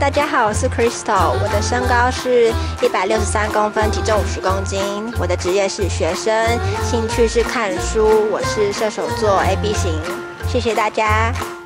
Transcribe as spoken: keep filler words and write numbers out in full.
大家好，我是 Crystal， 我的身高是一百六十三公分，体重五十公斤。我的职业是学生，兴趣是看书。我是射手座 A B 型。谢谢大家。